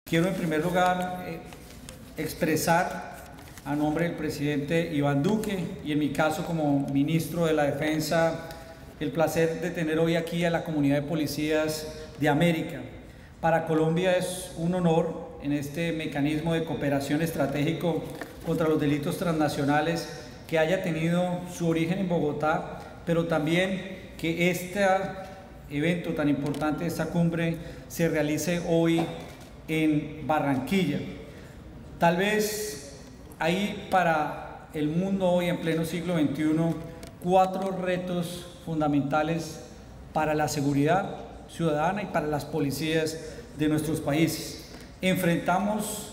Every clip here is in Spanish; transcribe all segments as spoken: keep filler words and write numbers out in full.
Quiero en primer lugar eh, expresar a nombre del presidente Iván Duque y en mi caso como ministro de la Defensa el placer de tener hoy aquí a la comunidad de policías de América. Para Colombia es un honor en este mecanismo de cooperación estratégico contra los delitos transnacionales que haya tenido su origen en Bogotá, pero también que este evento tan importante, esta cumbre, se realice hoy en Barranquilla. Tal vez hay para el mundo hoy en pleno siglo veintiuno cuatro retos fundamentales para la seguridad ciudadana y para las policías de nuestros países. Enfrentamos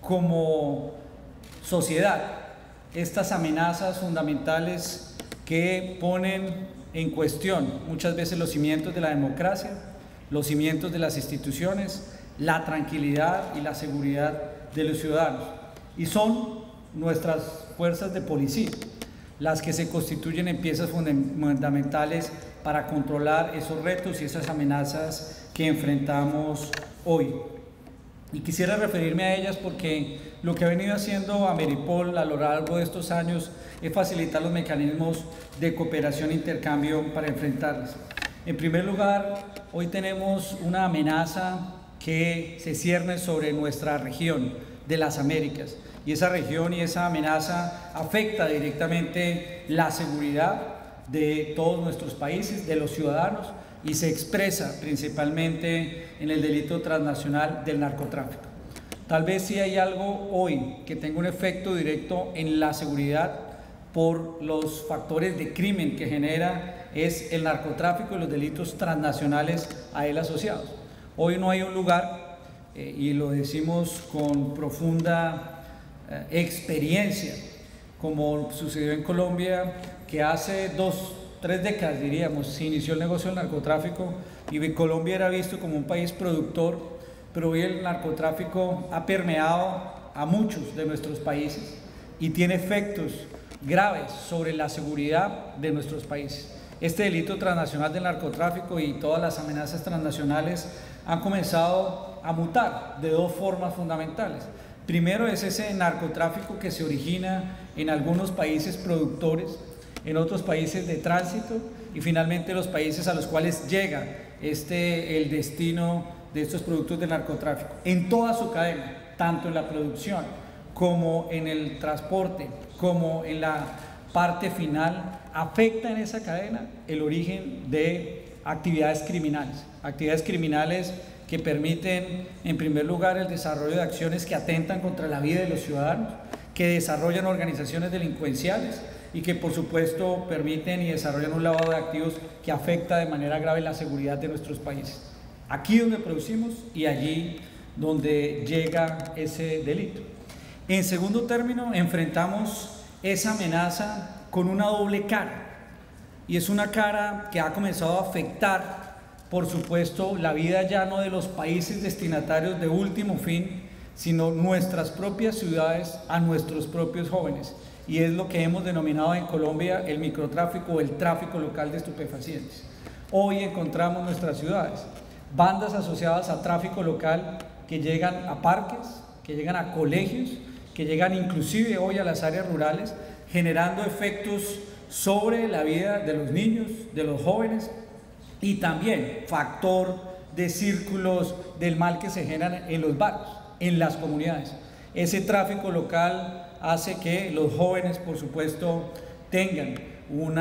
como sociedad estas amenazas fundamentales que ponen en cuestión muchas veces los cimientos de la democracia, los cimientos de las instituciones, la tranquilidad y la seguridad de los ciudadanos. Y son nuestras fuerzas de policía las que se constituyen en piezas fundamentales para controlar esos retos y esas amenazas que enfrentamos hoy. Y quisiera referirme a ellas porque lo que ha venido haciendo Ameripol a lo largo de estos años es facilitar los mecanismos de cooperación e intercambio para enfrentarlas. En primer lugar, hoy tenemos una amenaza que se cierne sobre nuestra región de las Américas, y esa región y esa amenaza afecta directamente la seguridad de todos nuestros países, de los ciudadanos, y se expresa principalmente en el delito transnacional del narcotráfico. Tal vez sí hay algo hoy que tenga un efecto directo en la seguridad por los factores de crimen que genera es el narcotráfico y los delitos transnacionales a él asociados. Hoy no hay un lugar, eh, y lo decimos con profunda eh, experiencia, como sucedió en Colombia, que hace dos, tres décadas, diríamos, se inició el negocio del narcotráfico y Colombia era visto como un país productor, pero hoy el narcotráfico ha permeado a muchos de nuestros países y tiene efectos graves sobre la seguridad de nuestros países. Este delito transnacional del narcotráfico y todas las amenazas transnacionales han comenzado a mutar de dos formas fundamentales. Primero es ese narcotráfico que se origina en algunos países productores, en otros países de tránsito y finalmente los países a los cuales llega este, el destino de estos productos de narcotráfico. En toda su cadena, tanto en la producción como en el transporte, como en la parte final, afecta en esa cadena el origen de actividades criminales. Actividades criminales que permiten, en primer lugar, el desarrollo de acciones que atentan contra la vida de los ciudadanos, que desarrollan organizaciones delincuenciales y que, por supuesto, permiten y desarrollan un lavado de activos que afecta de manera grave la seguridad de nuestros países. Aquí donde producimos y allí donde llega ese delito. En segundo término, enfrentamos esa amenaza con una doble cara, y es una cara que ha comenzado a afectar, por supuesto, la vida ya no de los países destinatarios de último fin, sino nuestras propias ciudades, a nuestros propios jóvenes, y es lo que hemos denominado en Colombia el microtráfico o el tráfico local de estupefacientes. Hoy encontramos nuestras ciudades bandas asociadas a tráfico local que llegan a parques, que llegan a colegios, que llegan inclusive hoy a las áreas rurales, generando efectos sobre la vida de los niños, de los jóvenes, y también factor de círculos del mal que se generan en los barrios, en las comunidades. Ese tráfico local hace que los jóvenes, por supuesto, tengan un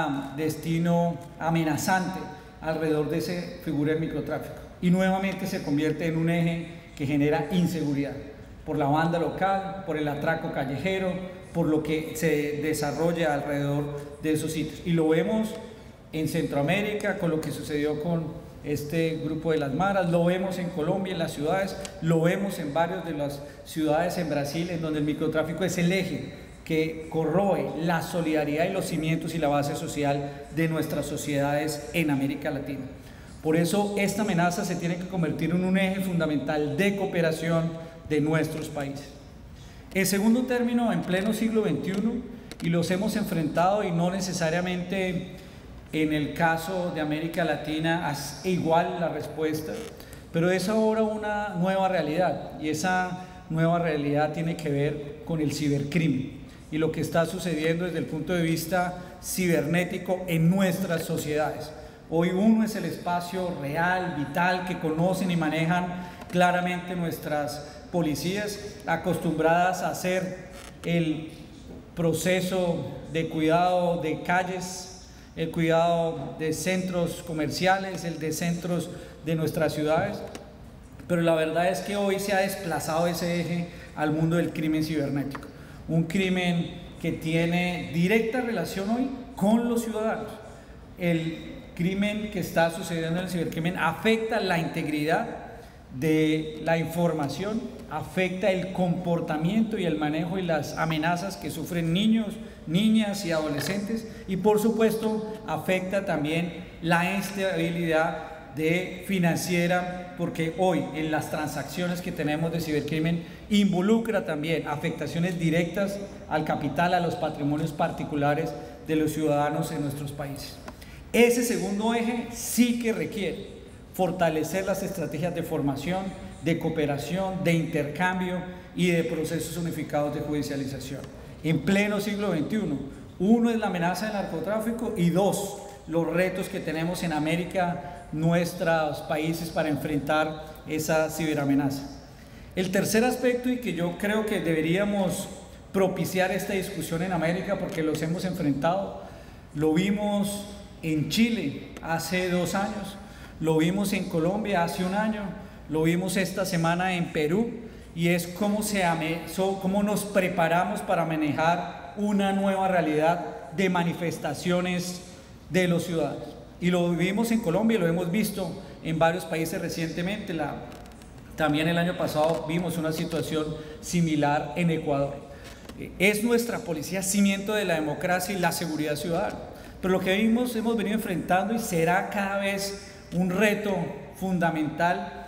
destino amenazante alrededor de esa figura del microtráfico, y nuevamente se convierte en un eje que genera inseguridad por la banda local, por el atraco callejero, por lo que se desarrolla alrededor de esos sitios. Y lo vemos en Centroamérica con lo que sucedió con este grupo de las maras, lo vemos en Colombia, en las ciudades, lo vemos en varias de las ciudades en Brasil, en donde el microtráfico es el eje que corroe la solidaridad y los cimientos y la base social de nuestras sociedades en América Latina. Por eso esta amenaza se tiene que convertir en un eje fundamental de cooperación de nuestros países. En segundo término, en pleno siglo veintiuno, y los hemos enfrentado y no necesariamente en el caso de América Latina es igual la respuesta, Pero es ahora una nueva realidad, y esa nueva realidad tiene que ver con el cibercrimen y lo que está sucediendo desde el punto de vista cibernético en nuestras sociedades. Hoy uno es el espacio real, vital, que conocen y manejan claramente nuestras policías, acostumbradas a hacer el proceso de cuidado de calles, el cuidado de centros comerciales, el de centros de nuestras ciudades, pero la verdad es que hoy se ha desplazado ese eje al mundo del crimen cibernético, un crimen que tiene directa relación hoy con los ciudadanos. El crimen que está sucediendo en el cibercrimen afecta la integridad de la información, afecta el comportamiento y el manejo y las amenazas que sufren niños, niñas y adolescentes, y por supuesto afecta también la estabilidad de financiera, porque hoy en las transacciones que tenemos de cibercrimen involucra también afectaciones directas al capital, a los patrimonios particulares de los ciudadanos en nuestros países. Ese segundo eje sí que requiere fortalecer las estrategias de formación, de cooperación, de intercambio y de procesos unificados de judicialización. En pleno siglo veintiuno, uno es la amenaza del narcotráfico y dos, los retos que tenemos en América, nuestros países, para enfrentar esa ciberamenaza. El tercer aspecto, y que yo creo que deberíamos propiciar esta discusión en América porque los hemos enfrentado, lo vimos en Chile hace dos años, lo vimos en Colombia hace un año, lo vimos esta semana en Perú, y es cómo, se, cómo nos preparamos para manejar una nueva realidad de manifestaciones de los ciudadanos. Y lo vivimos en Colombia y lo hemos visto en varios países recientemente. La, también el año pasado vimos una situación similar en Ecuador. Es nuestra policía cimiento de la democracia y la seguridad ciudadana. Pero lo que vimos, hemos venido enfrentando y será cada vez un reto fundamental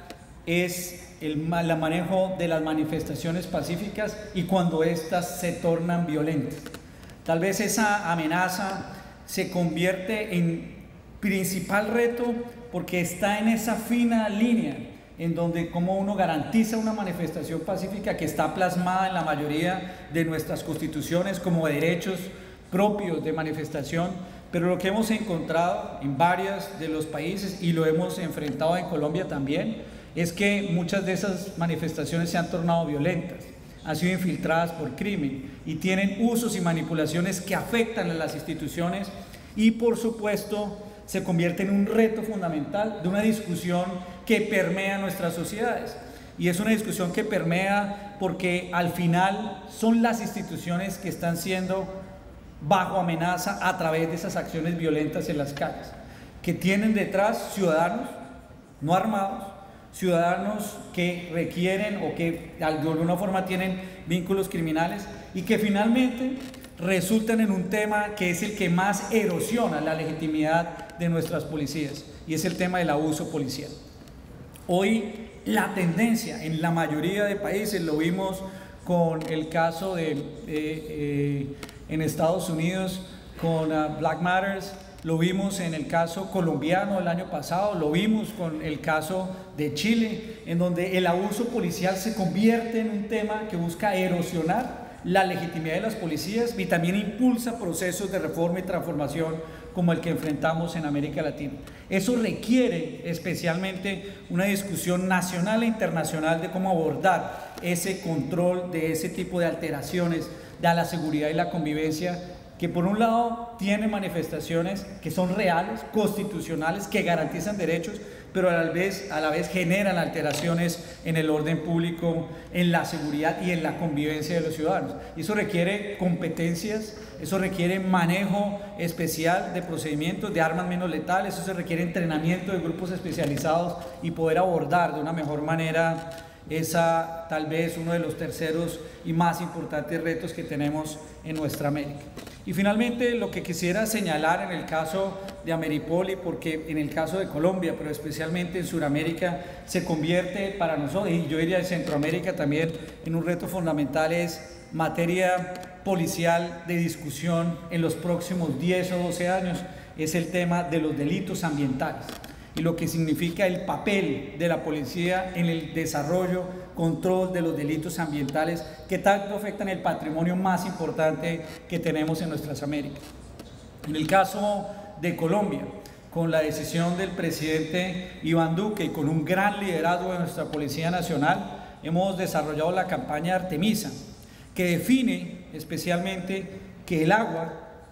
es el el manejo de las manifestaciones pacíficas y cuando éstas se tornan violentas. Tal vez esa amenaza se convierte en principal reto porque está en esa fina línea en donde como uno garantiza una manifestación pacífica que está plasmada en la mayoría de nuestras constituciones como derechos propios de manifestación, pero lo que hemos encontrado en varios de los países y lo hemos enfrentado en Colombia también es que muchas de esas manifestaciones se han tornado violentas, han sido infiltradas por crimen y tienen usos y manipulaciones que afectan a las instituciones y por supuesto se convierte en un reto fundamental de una discusión que permea nuestras sociedades. Y es una discusión que permea porque al final son las instituciones que están siendo bajo amenaza a través de esas acciones violentas en las calles, que tienen detrás ciudadanos no armados, ciudadanos que requieren o que de alguna forma tienen vínculos criminales y que finalmente resultan en un tema que es el que más erosiona la legitimidad de nuestras policías, y es el tema del abuso policial. Hoy la tendencia en la mayoría de países, lo vimos con el caso de, eh, eh, en Estados Unidos con uh, Black Matters, lo vimos en el caso colombiano el año pasado, lo vimos con el caso de Chile, en donde el abuso policial se convierte en un tema que busca erosionar la legitimidad de las policías y también impulsa procesos de reforma y transformación como el que enfrentamos en América Latina. Eso requiere especialmente una discusión nacional e internacional de cómo abordar ese control de ese tipo de alteraciones de la seguridad y la convivencia, que por un lado tiene manifestaciones que son reales, constitucionales, que garantizan derechos, pero a la vez, a la vez generan alteraciones en el orden público, en la seguridad y en la convivencia de los ciudadanos. Y eso requiere competencias, eso requiere manejo especial de procedimientos, de armas menos letales, eso se requiere entrenamiento de grupos especializados y poder abordar de una mejor manera esa, tal vez uno de los terceros y más importantes retos que tenemos en nuestra América. Y finalmente lo que quisiera señalar en el caso de Ameripol, porque en el caso de Colombia, pero especialmente en Sudamérica, se convierte para nosotros, y yo diría en Centroamérica también, en un reto fundamental, es materia policial de discusión en los próximos diez o doce años, es el tema de los delitos ambientales. y lo que significa el papel de la policía en el desarrollo, control de los delitos ambientales que tanto afectan el patrimonio más importante que tenemos en nuestras Américas. En el caso de Colombia, con la decisión del presidente Iván Duque y con un gran liderazgo de nuestra Policía Nacional, hemos desarrollado la campaña Artemisa, que define especialmente que el agua,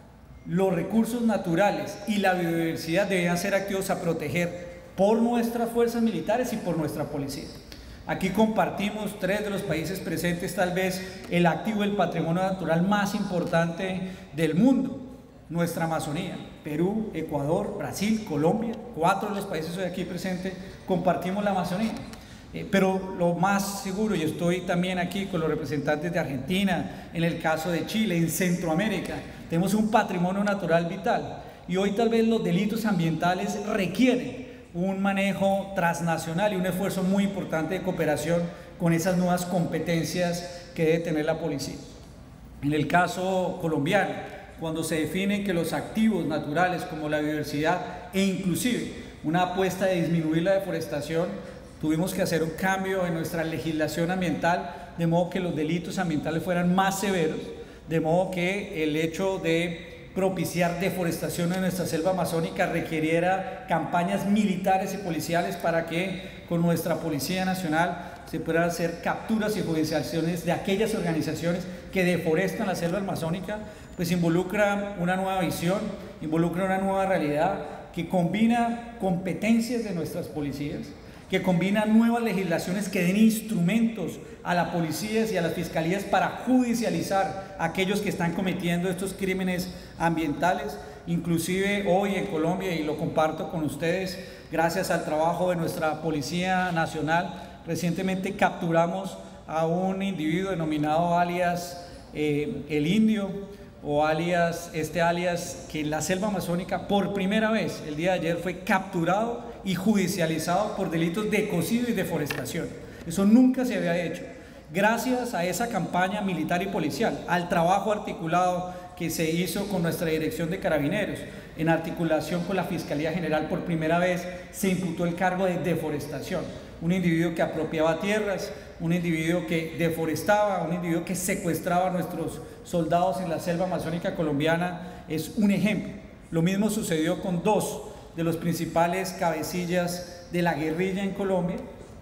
los recursos naturales y la biodiversidad deben ser activos a proteger por nuestras fuerzas militares y por nuestra policía. Aquí compartimos tres de los países presentes tal vez el activo, el patrimonio natural más importante del mundo, nuestra Amazonía. Perú, Ecuador, Brasil, Colombia, cuatro de los países hoy aquí presentes compartimos la Amazonía. Eh, pero lo más seguro, y estoy también aquí con los representantes de Argentina, en el caso de Chile, en Centroamérica, tenemos un patrimonio natural vital y hoy tal vez los delitos ambientales requieren un manejo transnacional y un esfuerzo muy importante de cooperación con esas nuevas competencias que debe tener la policía. En el caso colombiano, cuando se define que los activos naturales como la biodiversidad e inclusive una apuesta de disminuir la deforestación, tuvimos que hacer un cambio en nuestra legislación ambiental, de modo que los delitos ambientales fueran más severos, de modo que el hecho de propiciar deforestación en nuestra selva amazónica requiriera campañas militares y policiales para que con nuestra Policía Nacional se puedan hacer capturas y judicializaciones de aquellas organizaciones que deforestan la selva amazónica, pues involucra una nueva visión, involucra una nueva realidad que combina competencias de nuestras policías, que combinan nuevas legislaciones que den instrumentos a las policías y a las fiscalías para judicializar a aquellos que están cometiendo estos crímenes ambientales. Inclusive hoy en Colombia, y lo comparto con ustedes, gracias al trabajo de nuestra Policía Nacional, recientemente capturamos a un individuo denominado alias eh, El Indio, o alias, este alias que en la selva amazónica por primera vez el día de ayer fue capturado y judicializado por delitos de ecocidio y deforestación. Eso nunca se había hecho. Gracias a esa campaña militar y policial, al trabajo articulado que se hizo con nuestra Dirección de Carabineros, en articulación con la Fiscalía General, por primera vez se imputó el cargo de deforestación. Un individuo que apropiaba tierras, un individuo que deforestaba, un individuo que secuestraba a nuestros soldados en la selva amazónica colombiana, es un ejemplo. Lo mismo sucedió con dos de los principales cabecillas de la guerrilla en Colombia,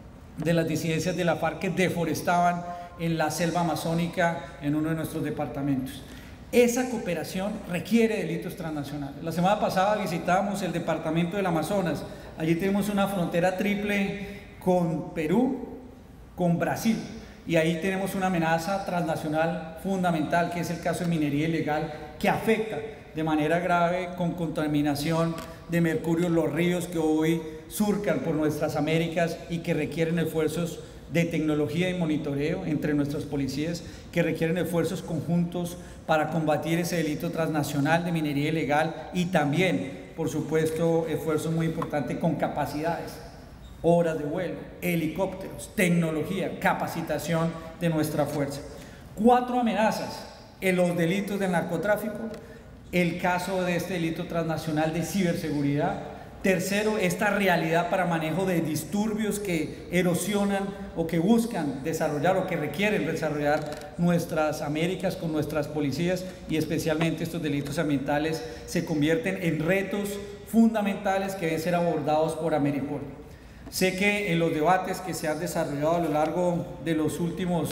de las disidencias de la FARC que deforestaban en la selva amazónica en uno de nuestros departamentos. Esa cooperación requiere delitos transnacionales. La semana pasada visitamos el departamento del Amazonas. Allí tenemos una frontera triple con Perú, con Brasil, y ahí tenemos una amenaza transnacional fundamental, que es el caso de minería ilegal, que afecta de manera grave con contaminación de mercurio los ríos que hoy surcan por nuestras Américas y que requieren esfuerzos de tecnología y monitoreo entre nuestras policías, que requieren esfuerzos conjuntos para combatir ese delito transnacional de minería ilegal y también, por supuesto, esfuerzos muy importantes con capacidades, horas de vuelo, helicópteros, tecnología, capacitación de nuestra fuerza. Cuatro amenazas en los delitos del narcotráfico, el caso de este delito transnacional de ciberseguridad. Tercero, esta realidad para manejo de disturbios que erosionan o que buscan desarrollar o que requieren desarrollar nuestras Américas con nuestras policías, y especialmente estos delitos ambientales se convierten en retos fundamentales que deben ser abordados por Ameripol. Sé que en los debates que se han desarrollado a lo largo de los últimos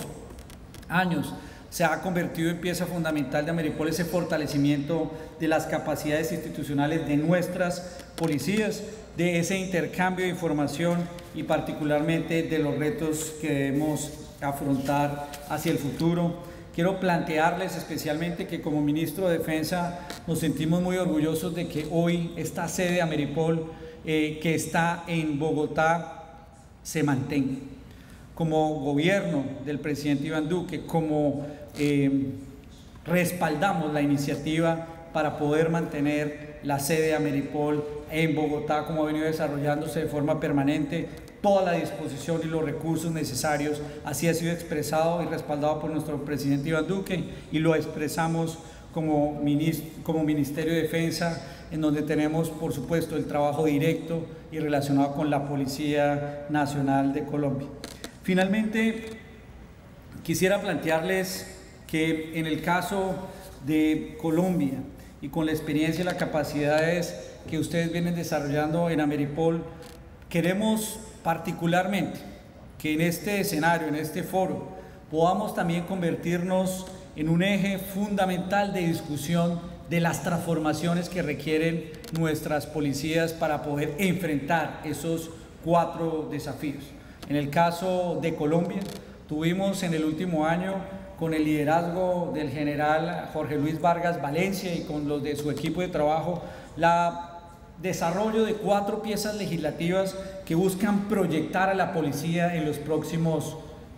años se ha convertido en pieza fundamental de Ameripol ese fortalecimiento de las capacidades institucionales de nuestras policías, de ese intercambio de información y particularmente de los retos que debemos afrontar hacia el futuro. Quiero plantearles especialmente que como ministro de Defensa nos sentimos muy orgullosos de que hoy esta sede de Ameripol eh, que está en Bogotá se mantenga. Como gobierno del presidente Iván Duque, como eh, respaldamos la iniciativa para poder mantener la sede de Ameripol en Bogotá, como ha venido desarrollándose de forma permanente, toda la disposición y los recursos necesarios. Así ha sido expresado y respaldado por nuestro presidente Iván Duque, y lo expresamos como, ministro, como Ministerio de Defensa en donde tenemos, por supuesto, el trabajo directo y relacionado con la Policía Nacional de Colombia. Finalmente, quisiera plantearles que en el caso de Colombia y con la experiencia y las capacidades que ustedes vienen desarrollando en Ameripol, queremos particularmente que en este escenario, en este foro, podamos también convertirnos en un eje fundamental de discusión de las transformaciones que requieren nuestras policías para poder enfrentar esos cuatro desafíos. En el caso de Colombia, tuvimos en el último año, con el liderazgo del general Jorge Luis Vargas Valencia y con los de su equipo de trabajo, la desarrollo de cuatro piezas legislativas que buscan proyectar a la policía en los próximos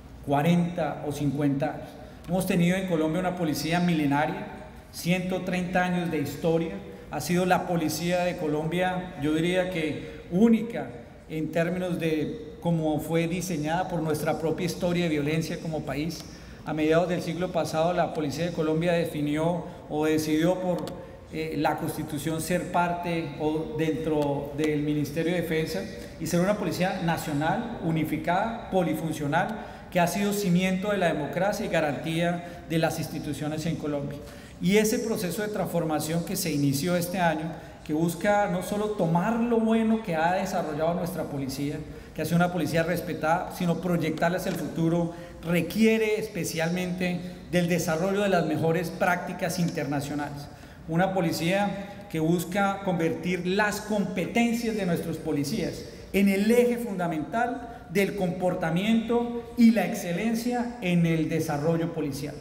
cuarenta o cincuenta años. Hemos tenido en Colombia una policía milenaria, ciento treinta años de historia, ha sido la policía de Colombia, yo diría que única en términos de cómo fue diseñada por nuestra propia historia de violencia como país. A mediados del siglo pasado, la Policía de Colombia definió o decidió por eh, la Constitución ser parte o dentro del Ministerio de Defensa y ser una policía nacional, unificada, polifuncional, que ha sido cimiento de la democracia y garantía de las instituciones en Colombia. Y ese proceso de transformación que se inició este año, que busca no solo tomar lo bueno que ha desarrollado nuestra policía, que ha sido una policía respetada, sino proyectarla hacia el futuro, requiere especialmente del desarrollo de las mejores prácticas internacionales. Una policía que busca convertir las competencias de nuestros policías en el eje fundamental del comportamiento y la excelencia en el desarrollo policial.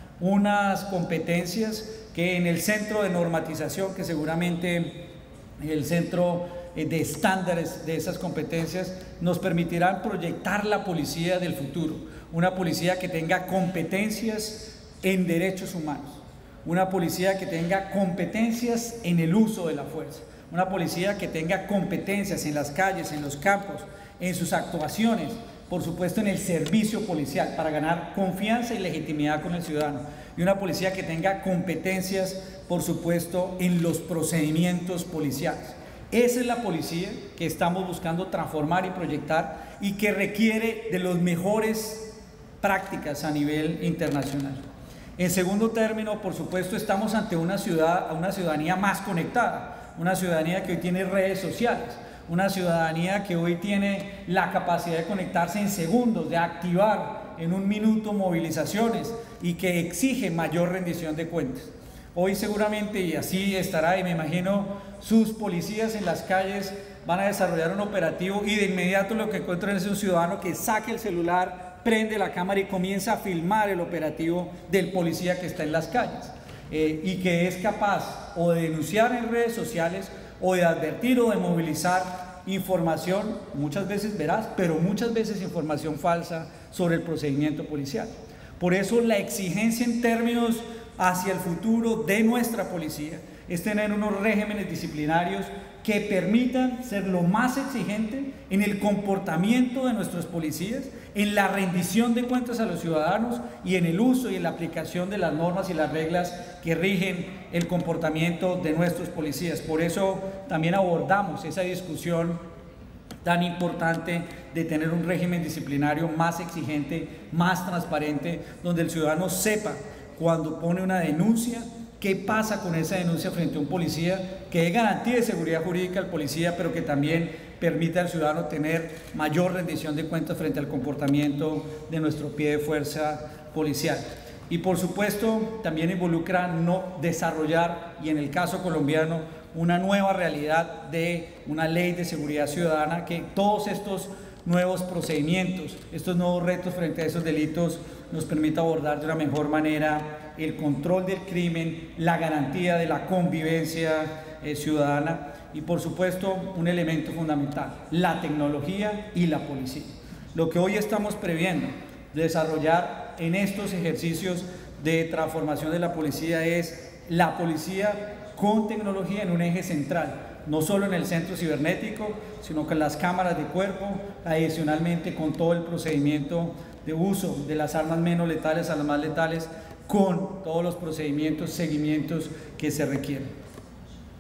Unas competencias que en el centro de normatización, que seguramente el centro de estándares de esas competencias nos permitirán proyectar la policía del futuro, una policía que tenga competencias en derechos humanos, una policía que tenga competencias en el uso de la fuerza, una policía que tenga competencias en las calles, en los campos, en sus actuaciones, por supuesto en el servicio policial para ganar confianza y legitimidad con el ciudadano, y una policía que tenga competencias, por supuesto, en los procedimientos policiales. Esa es la policía que estamos buscando transformar y proyectar y que requiere de las mejores prácticas a nivel internacional. En segundo término, por supuesto, estamos ante una, ciudad, una ciudadanía más conectada, una ciudadanía que hoy tiene redes sociales, una ciudadanía que hoy tiene la capacidad de conectarse en segundos, de activar en un minuto movilizaciones y que exige mayor rendición de cuentas. Hoy seguramente, y así estará, y me imagino, sus policías en las calles van a desarrollar un operativo y de inmediato lo que encuentran es un ciudadano que saque el celular, prende la cámara y comienza a filmar el operativo del policía que está en las calles eh, y que es capaz o de denunciar en redes sociales o de advertir o de movilizar información, muchas veces veraz, pero muchas veces información falsa sobre el procedimiento policial. Por eso la exigencia en términos hacia el futuro de nuestra policía es tener unos regímenes disciplinarios que permitan ser lo más exigente en el comportamiento de nuestros policías, en la rendición de cuentas a los ciudadanos y en el uso y en la aplicación de las normas y las reglas que rigen el comportamiento de nuestros policías. Por eso también abordamos esa discusión tan importante de tener un régimen disciplinario más exigente, más transparente, donde el ciudadano sepa cuando pone una denuncia, qué pasa con esa denuncia frente a un policía, que dé garantía de seguridad jurídica al policía, pero que también permita al ciudadano tener mayor rendición de cuentas frente al comportamiento de nuestro pie de fuerza policial. Y por supuesto también involucra no desarrollar, y en el caso colombiano, una nueva realidad de una ley de seguridad ciudadana, que todos estos nuevos procedimientos, estos nuevos retos frente a esos delitos nos permita abordar de una mejor manera el control del crimen, la garantía de la convivencia eh, ciudadana y por supuesto un elemento fundamental, la tecnología y la policía. Lo que hoy estamos previendo desarrollar en estos ejercicios de transformación de la policía es la policía con tecnología en un eje central, no solo en el centro cibernético, sino con las cámaras de cuerpo, adicionalmente con todo el procedimiento de uso de las armas menos letales a las más letales, con todos los procedimientos, seguimientos que se requieren.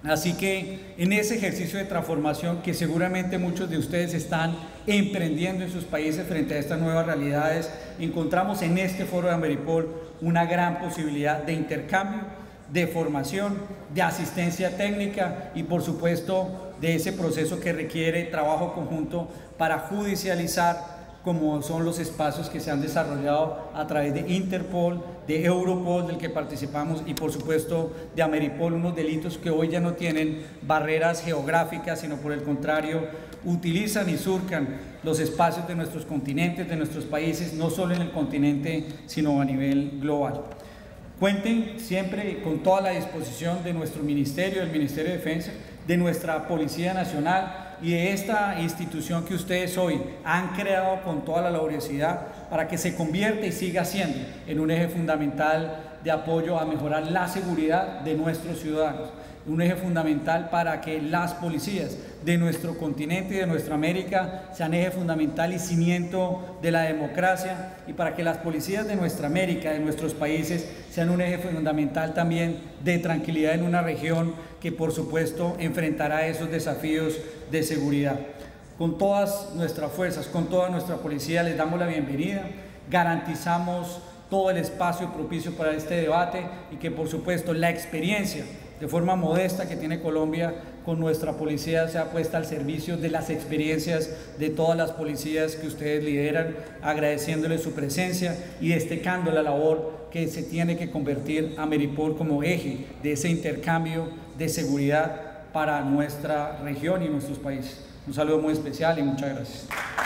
Así que en ese ejercicio de transformación que seguramente muchos de ustedes están emprendiendo en sus países frente a estas nuevas realidades, encontramos en este foro de Ameripol una gran posibilidad de intercambio, de formación, de asistencia técnica y por supuesto de ese proceso que requiere trabajo conjunto para judicializar, como son los espacios que se han desarrollado a través de Interpol, de Europol, del que participamos, y por supuesto de Ameripol, unos delitos que hoy ya no tienen barreras geográficas, sino por el contrario, utilizan y surcan los espacios de nuestros continentes, de nuestros países, no solo en el continente, sino a nivel global. Cuenten siempre con toda la disposición de nuestro Ministerio, del Ministerio de Defensa, de nuestra Policía Nacional, y de esta institución que ustedes hoy han creado con toda la laboriosidad para que se convierta y siga siendo en un eje fundamental de apoyo a mejorar la seguridad de nuestros ciudadanos, un eje fundamental para que las policías de nuestro continente y de nuestra América sean eje fundamental y cimiento de la democracia, y para que las policías de nuestra América, de nuestros países, sean un eje fundamental también de tranquilidad en una región que por supuesto enfrentará esos desafíos de seguridad. Con todas nuestras fuerzas, con toda nuestra policía les damos la bienvenida, garantizamos todo el espacio propicio para este debate y que por supuesto la experiencia de forma modesta que tiene Colombia con nuestra policía sea puesta al servicio de las experiencias de todas las policías que ustedes lideran, agradeciéndoles su presencia y destacando la labor que se tiene que convertir Ameripol como eje de ese intercambio de seguridad para nuestra región y nuestros países. Un saludo muy especial y muchas gracias.